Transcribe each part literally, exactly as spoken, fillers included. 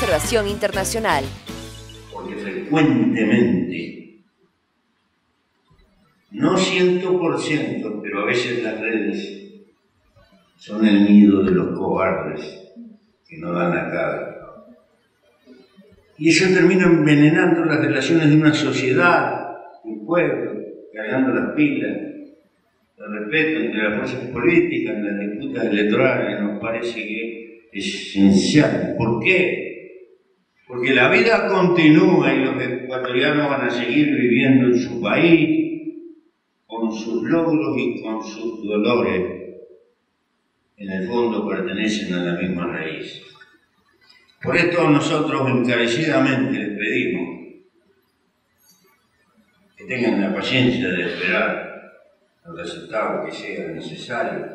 observación internacional. Porque frecuentemente, no ciento por ciento, pero a veces las redes son el nido de los cobardes que no dan la cara. Y eso termina envenenando las relaciones de una sociedad, un pueblo, cargando las pilas. El respeto entre las fuerzas políticas, en las disputas electorales, nos parece que es esencial. ¿Por qué? Porque la vida continúa y los ecuatorianos van a seguir viviendo en su país, con sus logros y con sus dolores. En el fondo pertenecen a la misma raíz. Por esto nosotros encarecidamente les pedimos que tengan la paciencia de esperar el resultado que sea necesario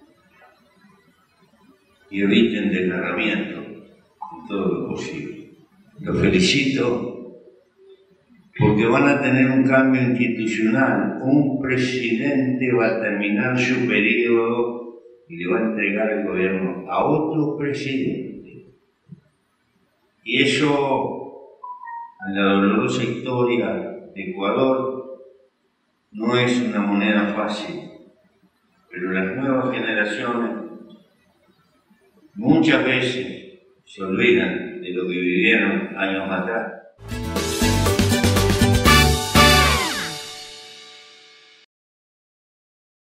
y eviten desgarramiento en todo lo posible. Los felicito porque van a tener un cambio institucional. Un presidente va a terminar su periodo y le va a entregar el gobierno a otro presidente. Y eso, en la dolorosa historia de Ecuador, no es una moneda fácil, pero las nuevas generaciones muchas veces se olvidan de lo que vivieron años atrás.